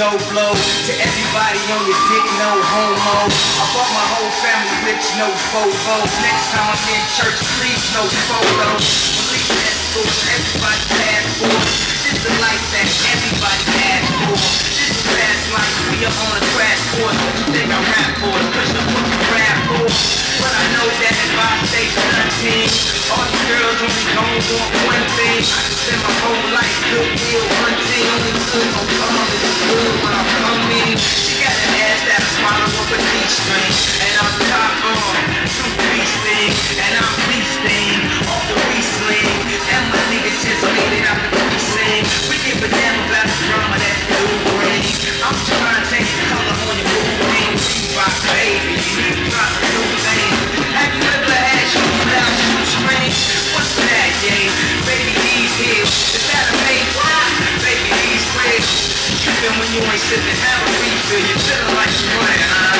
dope blow. To everybody on your dick, no homo. I bought my whole family rich, no fofos. Next time I'm in church, please no photos. Police escorts, everybody pass for. This the life that everybody asks for. This is fast life, we are on a crash course. What you think I rap for? Push the book you rap for. But I know that if I stay stunting, all these girls only gon' want one thing. I can spend my whole life goodwill hunting. Only good gon' come is good when I'm coming. She got an ass that I swallow up a D-string. And I'm top on, two beast thing. And I'm beasting off the re-sling. And my niggas just made it out the pre-sing. We give a damn about the drama that dude brings. I'm just trying to take the color on your blue wings. Rock baby, you need to try some new things. Have you ever had shoes without shoestrings? What's that, yeah? Baby, these heels. Is that a fake? Baby, these ribs. Tripping when you ain't sipping, have a refill. You're feeling like you're running, huh?